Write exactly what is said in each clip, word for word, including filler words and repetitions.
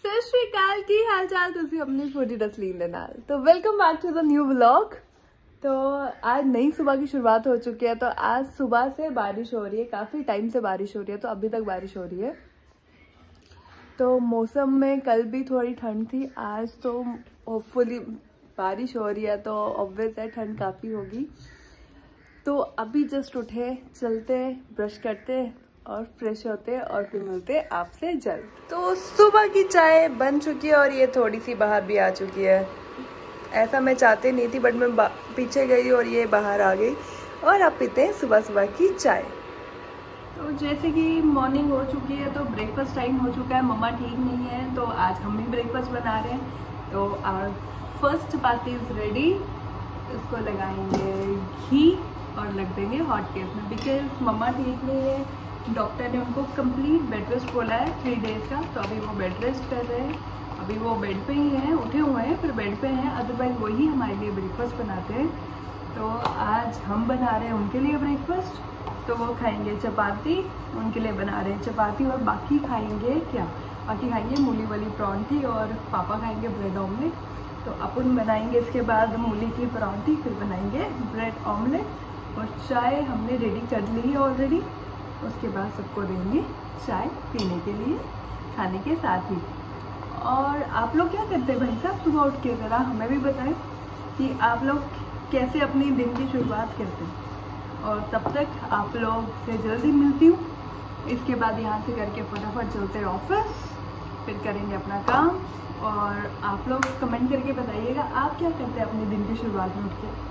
सत श्री अकाल की हाल चाल तुसी अपनी छोटी तस्लीम दे नाल। तो welcome back to the new vlog. तो आज नई सुबह की शुरुआत हो चुकी है। तो आज सुबह से बारिश हो रही है, काफ़ी टाइम से बारिश हो रही है, तो अभी तक बारिश हो रही है। तो मौसम में कल भी थोड़ी ठंड थी, आज तो होपफुली बारिश हो रही है, तो ऑब्वियस है ठंड काफ़ी होगी। तो अभी जस्ट उठे, चलते ब्रश करते और फ्रेश होते और फिर मिलते आपसे जल्द। तो सुबह की चाय बन चुकी है और ये थोड़ी सी बाहर भी आ चुकी है। ऐसा मैं चाहती नहीं थी, बट मैं पीछे गई और ये बाहर आ गई और अब पीते हैं सुबह सुबह की चाय। तो जैसे कि मॉर्निंग हो चुकी है, तो ब्रेकफास्ट टाइम हो चुका है। मम्मा ठीक नहीं है, तो आज हम भी ब्रेकफास्ट बना रहे हैं। तो our first chapati is ready. इसको लगाएंगे घी और लग देंगे हॉट केस में, बिकॉज मम्मा ठीक नहीं है। डॉक्टर ने उनको कंप्लीट बेड रेस्ट बोला है, थ्री डेज का। तो अभी वो बेड रेस्ट कर रहे हैं, अभी वो बेड पे ही हैं, उठे हुए हैं फिर बेड पे हैं। अदरवाइज वही हमारे लिए ब्रेकफास्ट बनाते हैं। तो आज हम बना रहे हैं उनके लिए ब्रेकफास्ट। तो वो खाएंगे चपाती, उनके लिए बना रहे हैं चपाती, और बाकी खाएंगे क्या, बाकी खाएंगे मूली वाली परांठी और पापा खाएंगे ब्रेड ऑमलेट। तो अपन बनाएंगे इसके बाद मूली की परांठी, फिर बनाएंगे ब्रेड ऑमलेट। और चाय हमने रेडी कर ली है ऑलरेडी। उसके बाद सबको देंगे चाय पीने के लिए खाने के साथ ही। और आप लोग क्या करते हैं भाई साहब सुबह उठ के, ज़रा हमें भी बताएं कि आप लोग कैसे अपनी दिन की शुरुआत करते हैं। और तब तक आप लोग से जल्दी मिलती हूँ। इसके बाद यहाँ से करके फटाफट चलते हैं ऑफिस, फिर करेंगे अपना काम। और आप लोग कमेंट करके बताइएगा आप क्या करते हैं अपने दिन की शुरुआत में उठ के।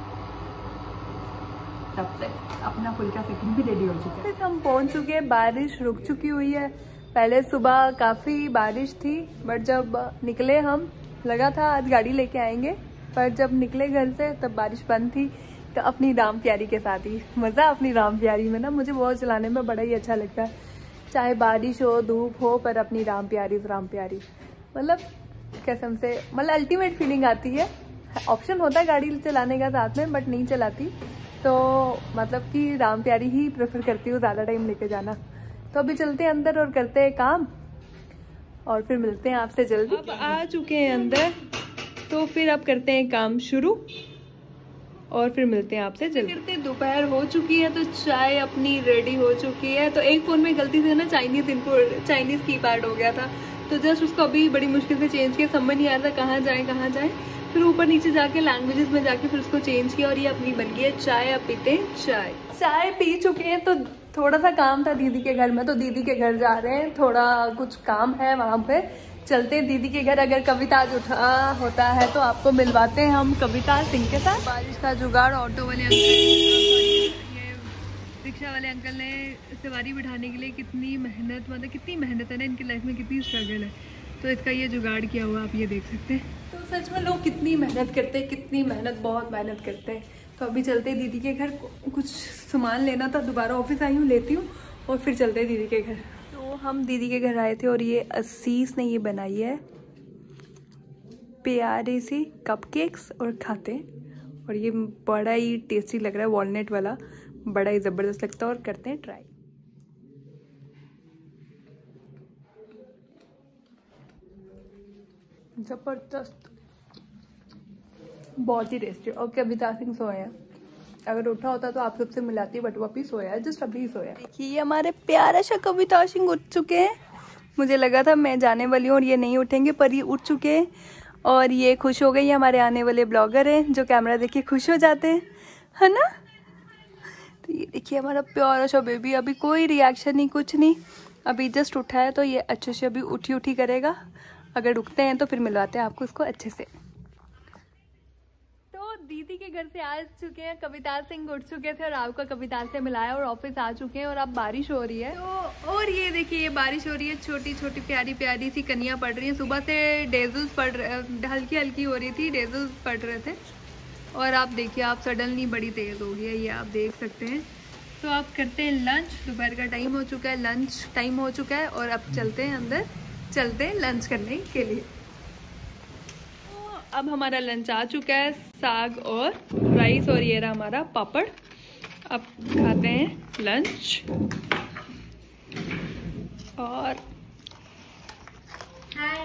तब तक अपना फुल्का सेकंड भी रेडी हो चुका है। हम पहुंच चुके हैं, बारिश रुक चुकी हुई है। पहले सुबह काफ़ी बारिश थी, बट जब निकले हम लगा था आज गाड़ी लेके आएंगे, पर जब निकले घर से तब बारिश बंद थी। तो अपनी राम प्यारी के साथ ही मज़ा, अपनी राम प्यारी में ना मुझे बहुत चलाने में बड़ा ही अच्छा लगता है। चाहे बारिश हो धूप हो, पर अपनी राम प्यारी राम प्यारी मतलब कसम से मतलब अल्टीमेट फीलिंग आती है। ऑप्शन होता है गाड़ी चलाने का साथ में, बट नहीं चलाती। तो मतलब कि राम प्यारी ही प्रेफर करती हूँ ज़्यादा टाइम लेके जाना। तो अभी चलते हैं अंदर और करते हैं काम, और फिर मिलते हैं आपसे जल्दी। अब आ चुके हैं अंदर, तो फिर अब करते हैं काम शुरू और फिर मिलते हैं आपसे जल्दी। करते दोपहर हो चुकी है, तो चाय अपनी रेडी हो चुकी है। तो एक फ़ोन में गलती से ना चाइनीज़ इनपुट चाइनीज़ कीपैड हो गया था, तो जस्ट उसको अभी बड़ी मुश्किल से चेंज किया। समझ नहीं आ रहा था कहाँ जाए कहाँ जाए, फिर ऊपर नीचे जाके लैंग्वेजेस में जाके फिर उसको चेंज किया और ये अपनी बन गई है चाय। अब पीते हैं चाय। चाय पी चुके हैं, तो थोड़ा सा काम था दीदी के घर में, तो दीदी के घर जा रहे हैं। थोड़ा कुछ काम है वहाँ पे, चलते हैं दीदी के घर। अगर कविता आज उठा होता है तो आपको मिलवाते हैं हम कविता सिंह के साथ। बारिश का जुगाड़ ऑटो वाले अंकल, ये रिक्शा वाले अंकल ने सवारी बिठाने के लिए कितनी मेहनत, मतलब कितनी मेहनत है ना इनकी लाइफ में, कितनी स्ट्रगल है। तो इसका ये जुगाड़ किया हुआ आप ये देख सकते हैं। तो सच में लोग कितनी मेहनत करते हैं, कितनी मेहनत, बहुत मेहनत करते हैं। तो अभी चलते हैं दीदी के घर, कुछ सामान लेना था, दोबारा ऑफिस आई हूँ लेती हूँ और फिर चलते हैं दीदी के घर। तो हम दीदी के घर आए थे और ये असीस ने ये बनाई है प्यारी सी कपकेक्स और खाते हैं। और ये बड़ा ही टेस्टी लग रहा है, वॉलनट वाला, बड़ा ही ज़बरदस्त लगता है। और करते हैं ट्राई। जबरदस्त, बहुत ही टेस्टी। और कविता सिंह सोए हैं, अगर उठा होता तो आप सबसे मिलाती, बट वो अभी सोया है, जस्ट अभी सोया। देखिए हमारे प्यारा सा कविता सिंह उठ चुके हैं। मुझे लगा था मैं जाने वाली हूँ और ये नहीं उठेंगे, पर ये उठ चुके हैं और ये खुश हो गई। हमारे आने वाले ब्लॉगर हैं जो कैमरा देख के खुश हो जाते हैं, है ना। तो ये देखिए हमारा प्यारा सा बेबी, अभी कोई रिएक्शन नहीं, कुछ नहीं, अभी जस्ट उठा है। तो ये अच्छे से अभी उठी उठी करेगा। अगर रुकते हैं तो फिर मिलवाते हैं आपको इसको अच्छे से। तो दीदी के घर से आ चुके हैं, कविता सिंह उठ चुके थे और आपका कविता से मिलाया और ऑफिस आ चुके हैं। और अब बारिश हो रही है, तो और ये देखिए ये बारिश हो रही है, छोटी छोटी प्यारी प्यारी सी कनियाँ पड़ रही हैं। सुबह से डेजल्स पड़ रहे, हल्की हल्की हो रही थी, डेजल्स पड़ रहे थे। और आप देखिए आप सडनली बड़ी तेज हो गई है, ये आप देख सकते हैं। तो आप करते हैं लंच, दोपहर का टाइम हो चुका है, लंच टाइम हो चुका है। और अब चलते हैं अंदर, चलते हैं लंच करने के लिए। तो अब हमारा लंच आ चुका है, साग और राइस, और ये रहा हमारा पापड़। अब खाते हैं लंच। और हाय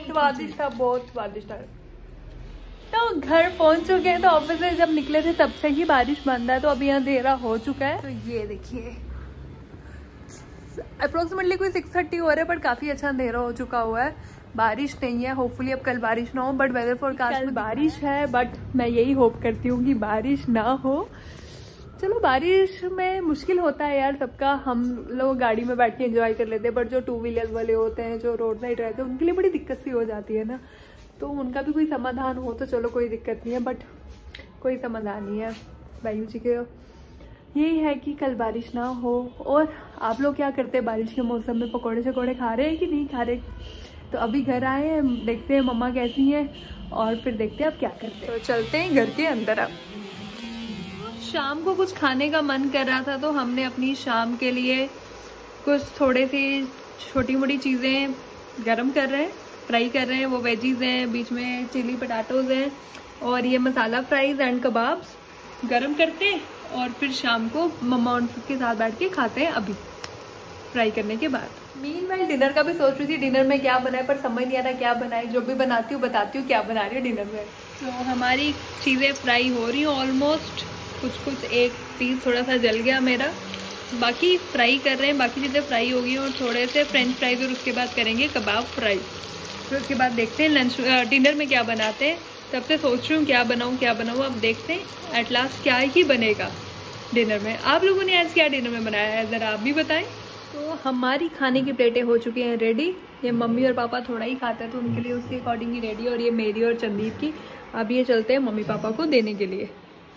स्वादिष्ट था, बहुत स्वादिष्ट था। तो घर पहुंच चुके हैं। तो ऑफिस से जब निकले थे तब से ही बारिश बंद है। तो अभी यहाँ अंधेरा हो चुका है। तो ये देखिए अप्रोक्सीमेटली कोई सिक्स थर्टी हो रहा है, बट काफी अच्छा अंधेरा हो चुका हुआ है। बारिश नहीं है, होपफुली अब कल बारिश ना हो, बट वेदर फोरकास्ट में बारिश है। बट मैं यही होप करती हूँ कि बारिश ना हो। चलो बारिश में मुश्किल होता है यार सबका, हम लोग गाड़ी में बैठ के एंजॉय कर लेते हैं, बट जो टू व्हीलर वाले होते हैं, जो रोड साइड रहते हैं, उनके लिए बड़ी दिक्कत सी हो जाती है ना। तो उनका भी कोई समाधान हो तो चलो कोई दिक्कत नहीं है, बट कोई समाधान नहीं है। वायु जी के यही है कि कल बारिश ना हो। और आप लोग क्या करते हैं बारिश के मौसम में? पकौड़े शकौड़े खा रहे हैं कि नहीं खा रहे? तो अभी घर आए हैं, देखते हैं मम्मा कैसी हैं और फिर देखते हैं अब क्या करते हैं। तो चलते हैं घर के अंदर। अब शाम को कुछ खाने का मन कर रहा था, तो हमने अपनी शाम के लिए कुछ थोड़े सी छोटी मोटी चीज़ें गरम कर रहे हैं, फ्राई कर रहे हैं। वो वेजीज हैं, बीच में चिली पटाटोज हैं और ये मसाला फ्राइज एंड कबाब्स गरम करते हैं और फिर शाम को मम्मा उनके साथ बैठ के खाते हैं अभी फ्राई करने के बाद। मीनवाइल डिनर का भी सोच रही थी, डिनर में क्या बनाए, पर समझ नहीं आ रहा क्या बनाए। जो भी बनाती हूँ बताती हूँ क्या बना रही हूँ डिनर में। तो हमारी चीज़ें फ्राई हो रही हैं ऑलमोस्ट, कुछ कुछ एक पीस थोड़ा सा जल गया मेरा, बाकी फ्राई कर रहे हैं। बाकी चीज़ें फ्राई हो गई और थोड़े से फ्रेंच फ्राइज और उसके बाद करेंगे कबाब फ्राई। फिर उसके बाद देखते हैं लंच डिनर में क्या बनाते हैं। तब से सोच रही हूँ क्या बनाऊँ क्या बनाऊँ, अब देखते हैं एट लास्ट क्या ही बनेगा डिनर में। आप लोगों ने आज क्या डिनर में बनाया है ज़रा आप भी बताएं। तो हमारी खाने की प्लेटें हो चुकी हैं रेडी। ये मम्मी और पापा थोड़ा ही खाते हैं तो उनके लिए उसके अकॉर्डिंग ही रेडी, और ये मेरी और चंदीप की। अब ये चलते हैं मम्मी पापा को देने के लिए।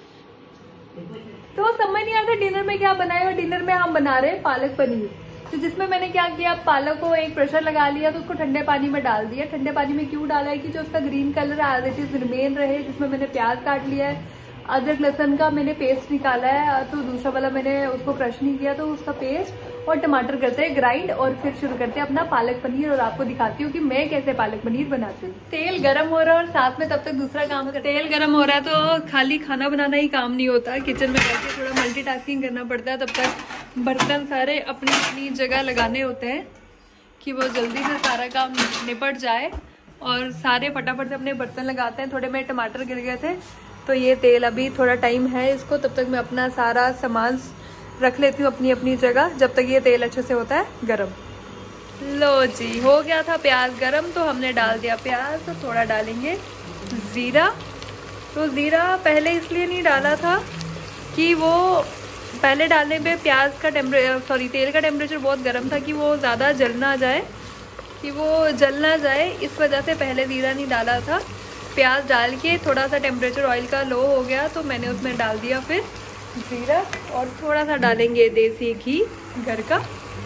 तो समझ नहीं आता डिनर में क्या बनाए, और डिनर में हम बना रहे हैं पालक पनीर। तो जिसमें मैंने क्या किया, पालक को एक प्रेशर लगा लिया, तो उसको ठंडे पानी में डाल दिया। ठंडे पानी में क्यों डाला है कि जो उसका green colour as it is remain रहे। जिसमें मैंने प्याज काट लिया है, अदरक लहसुन का मैंने पेस्ट निकाला है, तो दूसरा वाला मैंने उसको क्रश नहीं किया, तो उसका पेस्ट और टमाटर करते हैं ग्राइंड, और फिर शुरू करते हैं अपना पालक पनीर। और आपको दिखाती हूँ कि मैं कैसे पालक पनीर बनाती हूँ। तेल गरम हो रहा है और साथ में तब तक दूसरा काम करते। तेल गरम हो रहा है तो खाली खाना बनाना ही काम नहीं होता, किचन में बैठे थोड़ा मल्टीटास्किंग करना पड़ता है। तब तक बर्तन सारे अपनी अपनी जगह लगाने होते हैं कि वो जल्दी से सारा काम निपट जाए, और सारे फटाफट से अपने बर्तन लगाते हैं। थोड़े में टमाटर गिर गए थे, तो ये तेल अभी थोड़ा टाइम है इसको, तब तक मैं अपना सारा सामान रख लेती हूँ अपनी अपनी जगह, जब तक ये तेल अच्छे से होता है गरम। लो जी हो गया था प्याज गरम, तो हमने डाल दिया प्याज। तो थोड़ा डालेंगे ज़ीरा। तो ज़ीरा पहले इसलिए नहीं डाला था कि वो पहले डालने पे प्याज का टेम्परेचर सॉरी तेल का टेम्परेचर बहुत गर्म था कि वो ज़्यादा जल ना जाए कि वो जल ना जाए इस वजह से पहले ज़ीरा नहीं डाला था। प्याज डाल के थोड़ा सा टेम्परेचर ऑयल का लो हो गया, तो मैंने उसमें डाल दिया फिर जीरा, और थोड़ा सा डालेंगे देसी घी घर का।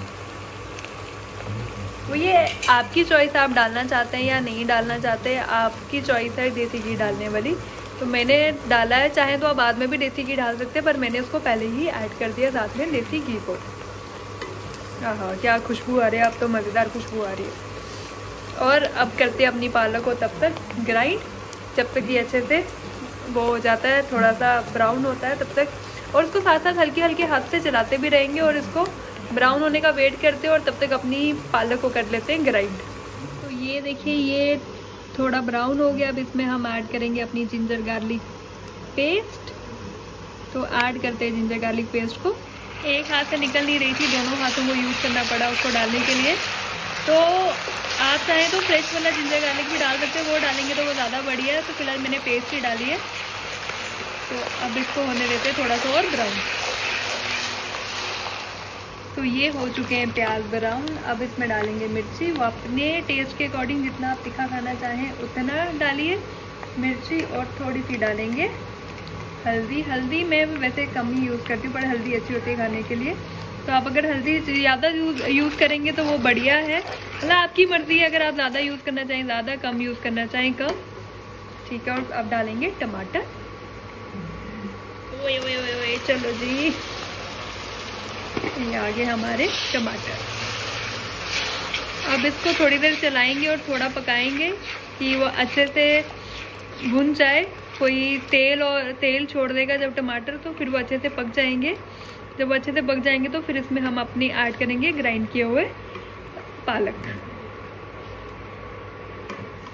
वो ये आपकी चॉइस, आप डालना चाहते हैं या नहीं डालना चाहते, आपकी चॉइस है देसी घी डालने वाली। तो मैंने डाला है, चाहे तो आप बाद में भी देसी घी डाल सकते हैं, पर मैंने उसको पहले ही ऐड कर दिया साथ में देसी घी को। हाँ क्या खुशबू आ रही है, अब तो मज़ेदार खुशबू आ रही है। और अब करते हैं अपनी पालक को तब तक ग्राइंड, जब तक ये अच्छे से वो हो जाता है, थोड़ा सा ब्राउन होता है तब तक। और उसको साथ साथ हल्के हल्के हाथ से चलाते भी रहेंगे और इसको ब्राउन होने का वेट करते हैं, और तब तक अपनी पालक को कर लेते हैं ग्राइंड। तो ये देखिए ये थोड़ा ब्राउन हो गया। अब इसमें हम ऐड करेंगे अपनी जिंजर गार्लिक पेस्ट। तो ऐड करते हैं जिंजर गार्लिक पेस्ट को। एक हाथ से निकल नहीं रही थी, दोनों हाथों को यूज़ करना पड़ा उसको डालने के लिए। तो आप चाहें तो फ्रेश वाला जिंजर गार्लिक भी डाल सकते हैं, वो डालेंगे तो वो ज़्यादा बढ़िया है। तो फिलहाल मैंने पेस्ट ही डाली है। तो अब इसको होने देते हैं थोड़ा सा और ब्राउन। तो ये हो चुके हैं प्याज ब्राउन। अब इसमें डालेंगे मिर्ची, वो अपने टेस्ट के अकॉर्डिंग जितना आप तीखा खाना चाहें उतना डालिए मिर्ची, और थोड़ी सी डालेंगे हल्दी। हल्दी मैं वैसे कम ही यूज़ करती हूँ, पर हल्दी अच्छी होती है खाने के लिए। तो आप अगर हल्दी ज़्यादा यूज़ यूज़ करेंगे तो वो बढ़िया है, मतलब आपकी मर्ज़ी है। अगर आप ज़्यादा यूज़ करना चाहें ज़्यादा, कम यूज़ करना चाहें कम, ठीक है। और अब डालेंगे टमाटर। ओए ओए ओए ओए चलो जी, ये आगे हमारे टमाटर। अब इसको थोड़ी देर चलाएंगे और थोड़ा पकाएंगे कि वो अच्छे से भुन जाए। कोई तेल और तेल छोड़ देगा जब टमाटर, तो फिर वो अच्छे से पक जाएंगे। जब अच्छे से पक जाएंगे तो फिर इसमें हम अपनी ऐड करेंगे ग्राइंड किए हुए पालक।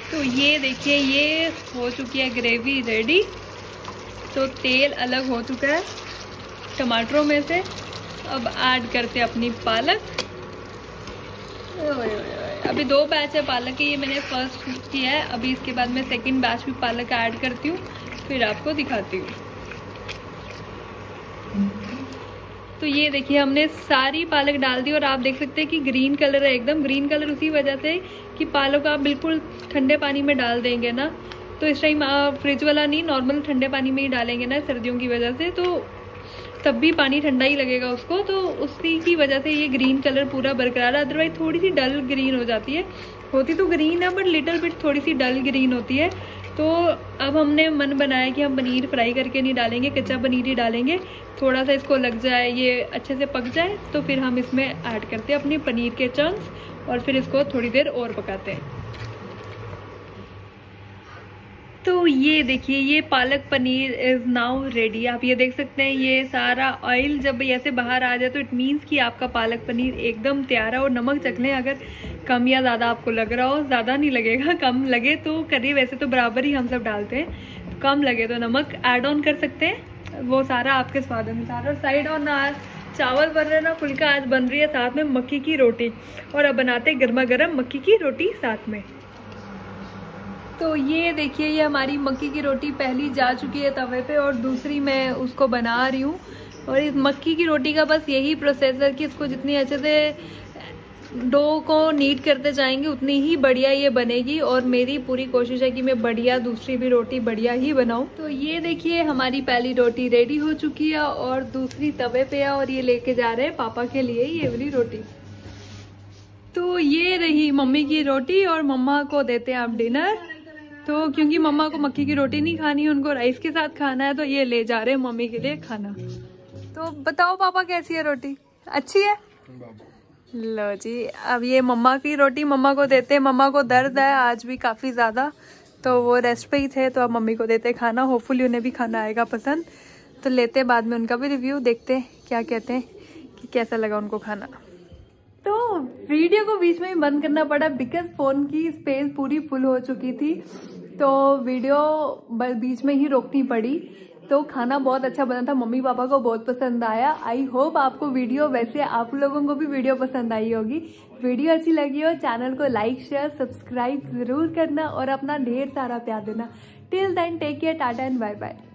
तो ये देखिए ये हो चुकी है ग्रेवी रेडी। तो तेल अलग हो चुका है टमाटरों में से। अब ऐड करते हैं अपनी पालक। अभी दो बैच है पालक की, ये मैंने फर्स्ट किया है। अभी इसके बाद मैं सेकंड बैच भी पालक ऐड करती हूँ, फिर आपको दिखाती हूँ। तो ये देखिए हमने सारी पालक डाल दी और आप देख सकते हैं कि ग्रीन कलर है, एकदम ग्रीन कलर उसी वजह से कि पालक आप बिल्कुल ठंडे पानी में डाल देंगे ना, तो इस टाइम आप फ्रिज वाला नहीं नॉर्मल ठंडे पानी में ही डालेंगे ना सर्दियों की वजह से, तो तब भी पानी ठंडा ही लगेगा उसको, तो उसी की वजह से ये ग्रीन कलर पूरा बरकरार है। अदरवाइज थोड़ी सी डल ग्रीन हो जाती है, होती तो ग्रीन है बट लिटिल बिट थोड़ी सी डल ग्रीन होती है। तो अब हमने मन बनाया कि हम पनीर फ्राई करके नहीं डालेंगे, कच्चा पनीर ही डालेंगे। थोड़ा सा इसको लग जाए, ये अच्छे से पक जाए, तो फिर हम इसमें ऐड करते हैं अपने पनीर के चंक्स और फिर इसको थोड़ी देर और पकाते हैं। तो ये देखिए ये palak paneer is now ready. आप ये देख सकते हैं ये सारा ऑयल जब ऐसे बाहर आ जाए तो इट मीन्स कि आपका पालक पनीर एकदम तैयार है। और नमक चख लें, अगर कम या ज़्यादा आपको लग रहा हो, ज़्यादा नहीं लगेगा, कम लगे तो करिए, वैसे तो बराबर ही हम सब डालते हैं, कम लगे तो नमक ऐड ऑन कर सकते हैं, वो सारा आपके स्वाद अनुसार। और साइड ऑन आज चावल बन रहे ना फुल्का, आज बन रही है साथ में मक्की की रोटी, और अब बनाते हैं गर्मा गर्म मक्की की रोटी साथ में। तो ये देखिए ये हमारी मक्की की रोटी पहली जा चुकी है तवे पे और दूसरी मैं उसको बना रही हूँ। और इस मक्की की रोटी का बस यही प्रोसेस है कि इसको जितनी अच्छे से डो को नीट करते जाएंगे उतनी ही बढ़िया ये बनेगी। और मेरी पूरी कोशिश है कि मैं बढ़िया दूसरी भी रोटी बढ़िया ही बनाऊं। तो ये देखिए हमारी पहली रोटी रेडी हो चुकी है और दूसरी तवे पे है और ये लेके जा रहे हैं पापा के लिए ये वाली रोटी। तो ये रही मम्मी की रोटी और मम्मा को देते हैं आप डिनर। तो क्योंकि मम्मा को मक्की की रोटी नहीं खानी है, उनको राइस के साथ खाना है, तो ये ले जा रहे हैं मम्मी के लिए खाना। तो बताओ पापा कैसी है रोटी? अच्छी है? लो जी अब ये मम्मा की रोटी मम्मा को देते हैं। मम्मा को दर्द है आज भी काफ़ी ज़्यादा, तो वो रेस्ट पे ही थे, तो अब मम्मी को देते खाना। होपफुली उन्हें भी खाना आएगा पसंद, तो लेते बाद में उनका भी रिव्यू, देखते हैं क्या कहते हैं कि कैसा लगा उनको खाना। तो वीडियो को बीच में ही बंद करना पड़ा बिकॉज फ़ोन की स्पेस पूरी फुल हो चुकी थी, तो वीडियो बीच में ही रोकनी पड़ी। तो खाना बहुत अच्छा बना था, मम्मी पापा को बहुत पसंद आया। आई होप आपको वीडियो, वैसे आप लोगों को भी वीडियो पसंद आई होगी। वीडियो अच्छी लगी हो चैनल को लाइक शेयर सब्सक्राइब ज़रूर करना और अपना ढेर सारा प्यार देना। Till then take care, tata and bye bye.